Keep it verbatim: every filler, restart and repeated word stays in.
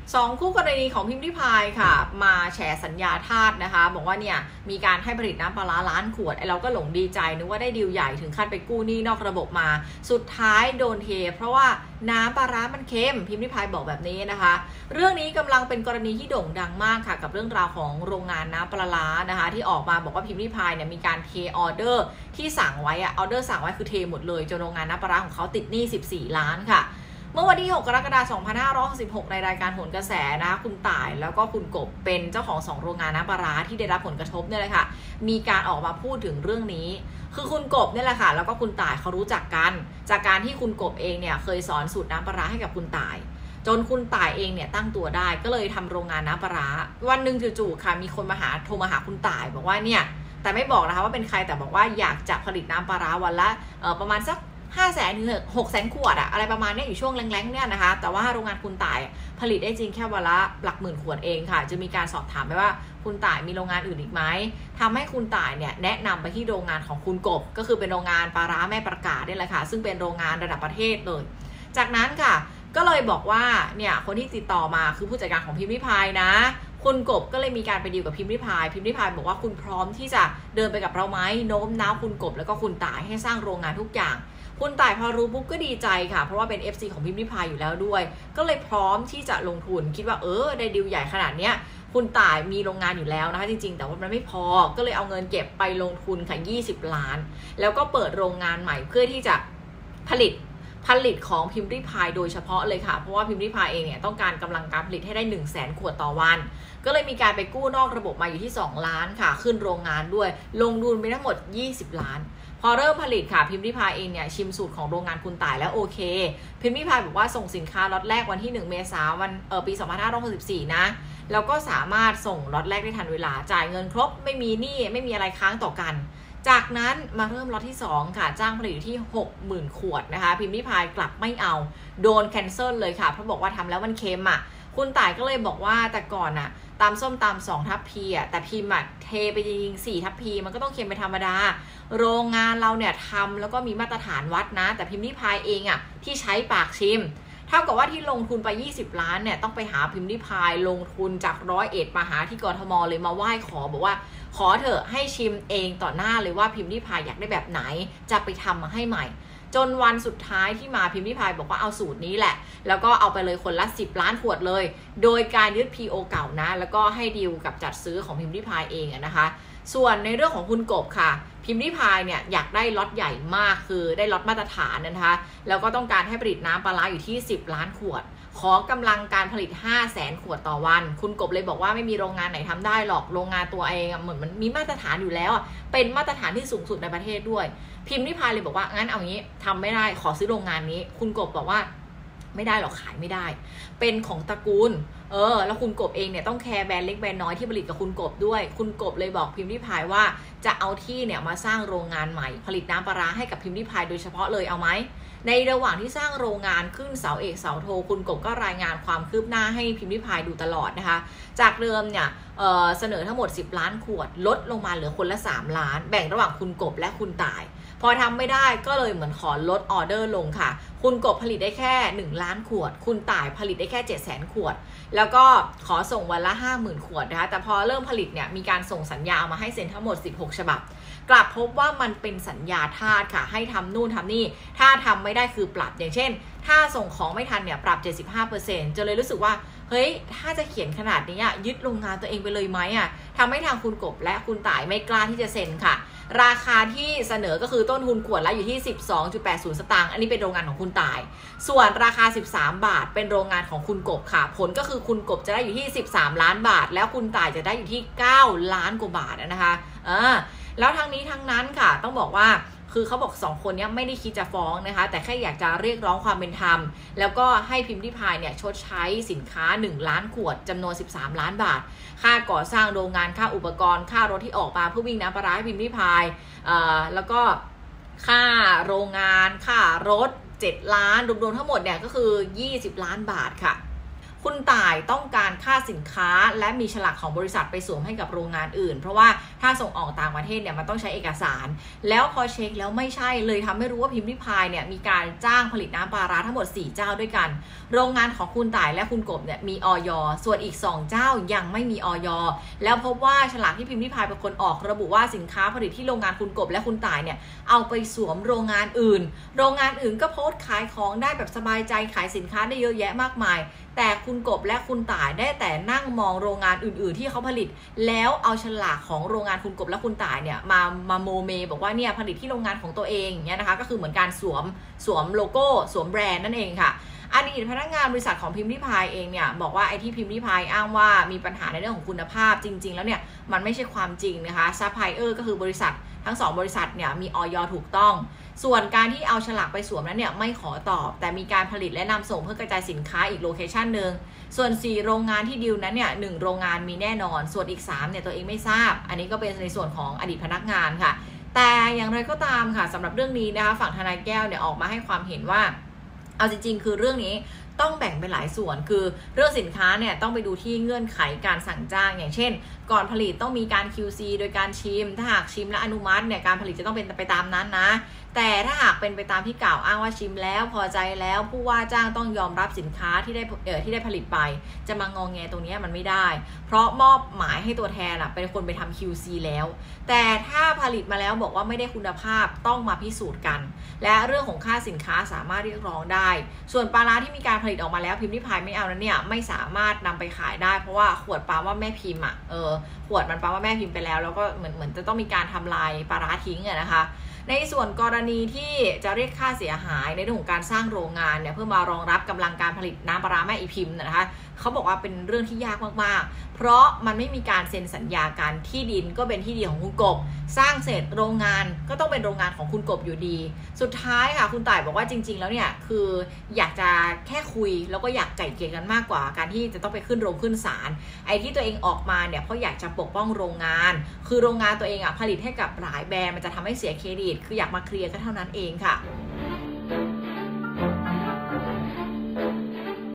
สองคู่กรณีของพิมพ์ริพายค่ะมาแฉสัญญาทาสนะคะบอกว่าเนี่ยมีการให้ผลิตน้ำปลาร้าล้านขวดไอ้เราก็หลงดีใจนึกว่าได้ดีลใหญ่ถึงขั้นไปกู้หนี้นอกระบบมาสุดท้ายโดนเทเพราะว่าน้ำปลาร้ามันเค็มพิมพ์ริพายบอกแบบนี้นะคะเรื่องนี้กำลังเป็นกรณีที่โด่งดังมากค่ะกับเรื่องราวของโรงงานน้ำปลาร้านะคะที่ออกมาบอกว่าพิมพ์ริพายเนี่ยมีการเทออเดอร์ที่สั่งไว้อะออเดอร์สั่งไว้คือเทหมดเลยจนโรงงานน้ำปลาร้าของเขาติดหนี้สิบสี่ล้านค่ะเมื่อวันที่หกกรกฎาคมสองพันห้าร้อยหกสิบหกในรายการโหนกระแสนะคะคุณต่ายแล้วก็คุณกบเป็นเจ้าของสองโรงงานน้ำปลาร้าที่ได้รับผลกระทบเนี่ยเลยค่ะมีการออกมาพูดถึงเรื่องนี้คือคุณกบเนี่ยแหละค่ะแล้วก็คุณต่ายเขารู้จักกันจากการที่คุณกบเองเนี่ยเคยสอนสูตรน้ำปลาร้าให้กับคุณต่ายจนคุณต่ายเองเนี่ยตั้งตัวได้ก็เลยทำโรงงานน้ำปลาร้าวันหนึ่งจู่ๆค่ะมีคนมาหาโทรมาหาคุณต่ายบอกว่าเนี่ยแต่ไม่บอกนะคะว่าเป็นใครแต่บอกว่าอยากจะผลิตน้ำปลาร้าวันละเอ่อประมาณสักห้าแสนถึงหกแสนขวดอะอะไรประมาณนี้อยู่ช่วงแรงๆเนี่ยนะคะแต่ว่าโรงงานคุณต่ายผลิตได้จริงแค่วันละหลักหมื่นขวดเองค่ะจะมีการสอบถามไปว่าคุณต่ายมีโรงงานอื่นอีกไหมทำให้คุณต่ายเนี่ยแนะนำไปที่โรงงานของคุณกบก็คือเป็นโรงงานปลาร้าแม่ประกาศนี่แหละค่ะซึ่งเป็นโรงงานระดับประเทศเลยจากนั้นค่ะก็เลยบอกว่าเนี่ยคนที่ติดต่อมาคือผู้จัดการของพิมพ์ริพายนะคุณกบก็เลยมีการไปดีลกับพิมพ์ริพายพิมพ์ริพายบอกว่าคุณพร้อมที่จะเดินไปกับเราไหมโน้มน้าวคุณกบแล้วก็คุณต่ายให้สร้างโรงงานทุกอย่างคุณต่ายพอรู้ปุ๊บก็ดีใจค่ะเพราะว่าเป็น เอฟ ซี ของพิมพ์ริพายอยู่แล้วด้วยก็เลยพร้อมที่จะลงทุนคิดว่าเออได้ดีลใหญ่ขนาดเนี้ยคุณต่ายมีโรงงานอยู่แล้วนะคะจริงๆแต่ว่ามันไม่พอก็เลยเอาเงินเก็บไปลงทุนค่ะยี่สิบล้านแล้วก็เปิดโรงงานใหม่เพื่อที่จะผลิตผลิตของพิมพ์ริพายโดยเฉพาะเลยค่ะเพราะว่าพิมพ์ริพายเองเนี่ยต้องการกำลังการผลิตให้ได้ หนึ่งแสน ขวดต่อวันก็เลยมีการไปกู้นอกระบบมาอยู่ที่สองล้านค่ะขึ้นโรงงานด้วยลงทุนไปทั้งหมดยี่สิบล้านพอเริ่มผลิตค่ะพิมพ์ริพายเองเนี่ยชิมสูตรของโรงงานคุณต่ายแล้วโอเคพิมพ์ริพายบอกว่าส่งสินค้าล็อตแรกวันที่หนึ่งเมษายนวันเออปีสองพันห้าร้อยหกสิบสี่นะแล้วก็สามารถส่งล็อตแรกได้ทันเวลาจ่ายเงินครบไม่มีหนี้ไม่มีอะไรค้างต่อกันจากนั้นมาเริ่มล็อตที่สองค่ะจ้างผลิตอยู่ที่ หกหมื่น ขวดนะคะพิมพ์ริพายกลับไม่เอาโดนแคนเซิลเลยค่ะเพราะบอกว่าทำแล้วมันเค็มอ่ะคุณต่ายก็เลยบอกว่าแต่ก่อนอ่ะตามส้มตำสองทัพพีอ่ะแต่พิมพ์อ่ะเทไปจริงๆสี่ทัพพีมันก็ต้องเค็มเป็นธรรมดาโรงงานเราเนี่ยทำแล้วก็มีมาตรฐานวัดนะแต่พิมพ์ริพายเองอ่ะที่ใช้ปากชิมเท่ากับว่าที่ลงทุนไปยี่สิบล้านเนี่ยต้องไปหาพิมพ์ริพายลงทุนจากร้อยเอ็ดมาหาที่กทมเลยมาไหว้ขอบอกว่าขอเถอะให้ชิมเองต่อหน้าเลยว่าพิมพ์ริพายอยากได้แบบไหนจะไปทำมาให้ใหม่จนวันสุดท้ายที่มาพิมพ์ริพายบอกว่าเอาสูตรนี้แหละแล้วก็เอาไปเลยคนละสิบล้านขวดเลยโดยการยึด พี โอ เก่านะแล้วก็ให้ดีลกับจัดซื้อของพิมพ์ริพายเองนะคะส่วนในเรื่องของคุณกบค่ะพิมพ์ริพายเนี่ยอยากได้ล็อตใหญ่มากคือได้ล็อตมาตรฐานนะคะแล้วก็ต้องการให้ผลิตน้ำปลาร้าอยู่ที่สิบล้านขวดขอกำลังการผลิต ห้าแสน ขวดต่อวันคุณกบเลยบอกว่าไม่มีโรงงานไหนทำได้หรอกโรงงานตัวเองเหมือนมันมีมาตรฐานอยู่แล้วเป็นมาตรฐานที่สูงสุดในประเทศด้วยพิมพ์ริพายเลยบอกว่างั้นเอางี้ทำไม่ได้ขอซื้อโรงงานนี้คุณกบบอกว่าไม่ได้หรอกขายไม่ได้เป็นของตระกูลเออแล้วคุณกบเองเนี่ยต้องแคร์แบรนด์เล็กแบรนด์น้อยที่ผลิตกับคุณกบด้วยคุณกบเลยบอกพิมพ์ริพายว่าจะเอาที่เนี่ยมาสร้างโรงงานใหม่ผลิตน้ำปลาร้าให้กับพิมพ์ริพายโดยเฉพาะเลยเอาไหมในระหว่างที่สร้างโรงงานขึ้นเสาเอกเสาโทคุณกบก็รายงานความคืบหน้าให้พิมพ์ริพายดูตลอดนะคะจากเดิมเนี่ย เอ่อ เสนอทั้งหมดสิบล้านขวดลดลงมาเหลือคนละสามล้านแบ่งระหว่างคุณกบและคุณต่ายพอทำไม่ได้ก็เลยเหมือนขอลดออเดอร์ลงค่ะคุณกบผลิตได้แค่หนึ่งล้านขวดคุณต่ายผลิตได้แค่ เจ็ดแสน ขวดแล้วก็ขอส่งวันละ ห้าหมื่น ขวดนะคะแต่พอเริ่มผลิตเนี่ยมีการส่งสัญญามาให้เซ็นทั้งหมดสิบหกฉบับกลับพบว่ามันเป็นสัญญาทาสค่ะให้ทำนู่นทำนี่ถ้าทำไม่ได้คือปรับอย่างเช่นถ้าส่งของไม่ทันเนี่ยปรับ เจ็ดสิบห้าเปอร์เซ็นต์ จะเลยรู้สึกว่าเฮ้ยถ้าจะเขียนขนาดนี้ยึดโรงงานตัวเองไปเลยไหมอ่ะทำให้ทางคุณกบและคุณต่ายไม่กล้าที่จะเซ็นค่ะราคาที่เสนอก็คือต้นทุนขวดละอยู่ที่ สิบสองจุดแปดศูนย์ สตางค์อันนี้เป็นโรงงานของคุณต่ายส่วนราคาสิบสามบาทเป็นโรงงานของคุณกบค่ะผลก็คือคุณกบจะได้อยู่ที่สิบสามล้านบาทแล้วคุณต่ายจะได้อยู่ที่เก้าล้านกว่าบาทนะคะเออแล้วทั้งนี้ทั้งนั้นค่ะต้องบอกว่าคือเขาบอกสองคนนี้ไม่ได้คิดจะฟ้องนะคะแต่แค่อยากจะเรียกร้องความเป็นธรรมแล้วก็ให้พิมพ์ริพายเนี่ยชดใช้สินค้าหนึ่งล้านขวดจำนวนสิบสามล้านบาทค่าก่อสร้างโรงงานค่าอุปกรณ์ค่ารถที่ออกมาเพื่อวิ่งน้ำปลาร้าให้พิมพ์ริพายเอ่อแล้วก็ค่าโรงงานค่ารถเจ็ดล้านรวมๆทั้งหมดเนี่ยก็คือยี่สิบล้านบาทค่ะคุณต่ายต้องการค่าสินค้าและมีฉลากของบริษัทไปสวมให้กับโรงงานอื่นเพราะว่าถ้าส่งออกต่างประเทศเนี่ยมันต้องใช้เอกสารแล้วพอเช็คแล้วไม่ใช่เลยทำให้รู้ว่าพิมพ์ริพายเนี่ยมีการจ้างผลิตน้ำปลาร้าทั้งหมดสี่เจ้าด้วยกันโรงงานของคุณต่ายและคุณกบเนี่ยมีอย.ส่วนอีกสองเจ้ายังไม่มีอย.แล้วพบว่าฉลากที่พิมพ์ริพายเป็นคนออกระบุว่าสินค้าผลิตที่โรงงานคุณกบและคุณต่ายเนี่ยเอาไปสวมโรงงานอื่นโรงงานอื่นก็โพสต์ขายของได้แบบสบายใจขายสินค้าได้เยอะแยะมากมายแต่คุณกบและคุณต่ายได้แต่นั่งมองโรงงานอื่นๆที่เขาผลิตแล้วเอาฉลากของโรงงานคุณกบและคุณต่ายเนี่ยมามาโมเมบอกว่าเนี่ยผลิตที่โรงงานของตัวเองเนี่ยนะคะก็คือเหมือนการสวมสวมโลโก้สวมแบรนด์นั่นเองค่ะอดีตพนักงานบริษัทของพิมพ์ริพายเองเนี่ยบอกว่าไอ้ที่พิมพ์ริพายอ้างว่ามีปัญหาในเรื่องของคุณภาพจริงๆแล้วเนี่ยมันไม่ใช่ความจริงนะคะซัพพลายเออร์ก็คือบริษัททั้งสองบริษัทเนี่ยมีอย.ถูกต้องส่วนการที่เอาฉลากไปสวมนั้นเนี่ยไม่ขอตอบแต่มีการผลิตและนำส่งเพื่อกระจายสินค้าอีกโลเคชันหนึ่งส่วนสี่โรงงานที่ดีลนั้นเนี่ยหนึ่งโรงงานมีแน่นอนส่วนอีกสามเนี่ยตัวเองไม่ทราบอันนี้ก็เป็นในส่วนของอดีตพนักงานค่ะแต่อย่างไรก็ตามค่ะสำหรับเรื่องนี้นะคะฝั่งทนายแก้วเนี่ยออกมาให้ความเห็นว่าเอาจริงๆคือเรื่องนี้ต้องแบ่งเป็นหลายส่วนคือเรื่องสินค้าเนี่ยต้องไปดูที่เงื่อนไขการสั่งจ้างอย่างเช่นก่อนผลิตต้องมีการ คิว ซี โดยการชิมถ้าหากชิมและอนุมัติเนี่ยการผลิตจะต้องเป็นไปตามนั้นนะแต่ถ้าหากเป็นไปตามที่กล่าวอ้างว่าชิมแล้วพอใจแล้วผู้ว่าจ้างต้องยอมรับสินค้าที่ได้เอ่อที่ได้ผลิตไปจะมางงแงตรงนี้มันไม่ได้เพราะมอบหมายให้ตัวแทนอะเป็นคนไปทำ คิว ซี แล้วแต่ถ้าผลิตมาแล้วบอกว่าไม่ได้คุณภาพต้องมาพิสูจน์กันและเรื่องของค่าสินค้าสามารถเรียกร้องได้ส่วนปลาร้าที่มีการผลิตออกมาแล้วพิมพ์ริพายไม่เอานั้นเนี่ยไม่สามารถนำไปขายได้เพราะว่าขวดปลาว่าแม่พิมพ์อะเออขวดมันปลาว่าแม่พิมพ์ไปแล้วแล้วก็เหมือนเหมือนจะต้องมีการทำลายปลาร้าทิ้งอะนะคะในส่วนกรณีที่จะเรียกค่าเสียหายในเรื่องของการสร้างโรงงานเนี่ยเพื่อมารองรับกำลังการผลิตน้ำปลาร้าแม่อีพิมพ์นะคะเขาบอกว่าเป็นเรื่องที่ยากมากๆเพราะมันไม่มีการเซ็นสัญญากันที่ดินก็เป็นที่ดินของคุณกบสร้างเสร็จโรงงานก็ต้องเป็นโรงงานของคุณกบอยู่ดีสุดท้ายค่ะคุณต่ายบอกว่าจริงๆแล้วเนี่ยคืออยากจะแค่คุยแล้วก็อยากไก่เกลี่ยกันมากกว่าการที่จะต้องไปขึ้นโรงขึ้นศาลไอ้ที่ตัวเองออกมาเนี่ยเพราะอยากจะปกป้องโรงงานคือโรงงานตัวเองอ่ะผลิตให้กับหลายแบรนด์มันจะทำให้เสียเครดิตคืออยากมาเคลียร์กันเท่านั้นเองค่ะ